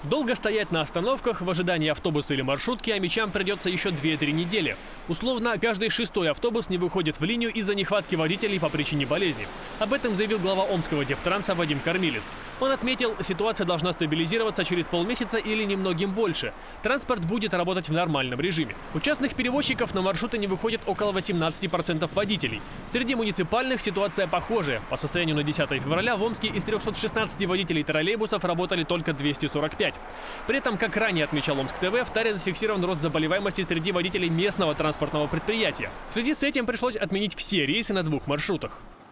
Долго стоять на остановках в ожидании автобуса или маршрутки омичам придется еще 2-3 недели. Условно, каждый 6-й автобус не выходит в линию из-за нехватки водителей по причине болезни. Об этом заявил глава Омского Дептранса Вадим Кормилец. Он отметил, ситуация должна стабилизироваться через полмесяца или немногим больше. Транспорт будет работать в нормальном режиме. У частных перевозчиков на маршруты не выходит около 18% водителей. Среди муниципальных ситуация похожая. По состоянию на 10 февраля в Омске из 316 водителей троллейбусов работали только 245. При этом, как ранее отмечал Омск ТВ, в таре зафиксирован рост заболеваемости среди водителей местного транспортного предприятия. В связи с этим пришлось отменить все рейсы на 2 маршрутах.